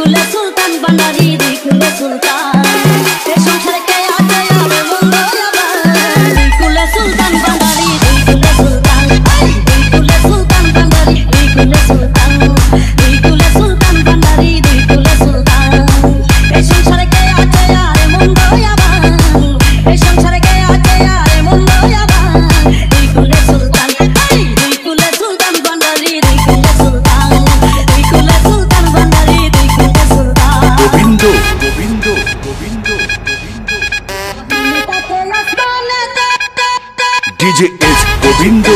Kole Sultan Bandari Dui Kole Sultan e সংসারে কে আছে আবে বন্ধু আবার Dui Kole Sultan Bandari Dui Kole Sultan Dui Kole Sultan Bandari Dui Kole Sultan Dui Kole Sultan Bandari Dui Kole Sultan e সংসারে কে আছে আরে বন্ধু আবার e সংসারে কে আছে আরে বন্ধু আবার Dui Kole Sultan Dui Kole Sultan Bandari Dui Kole Sultan Dui Kole Sultan Bandari Dui Kole Sultan Gobindo DJ is Gobindo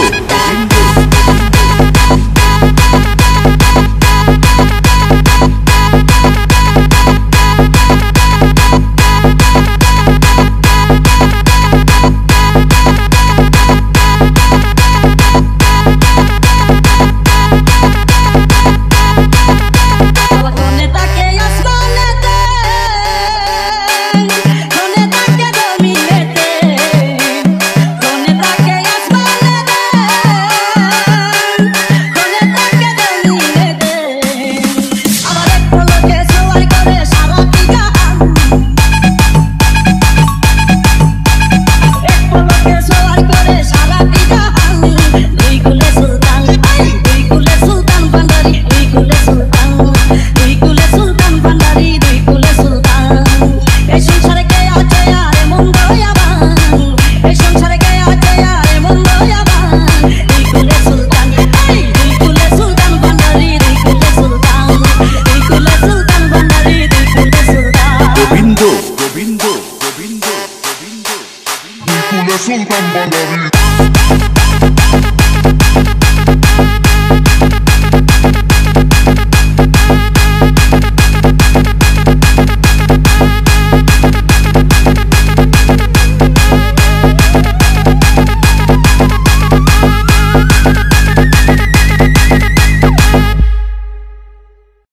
Gobindo Dui Kole Sultan Bandari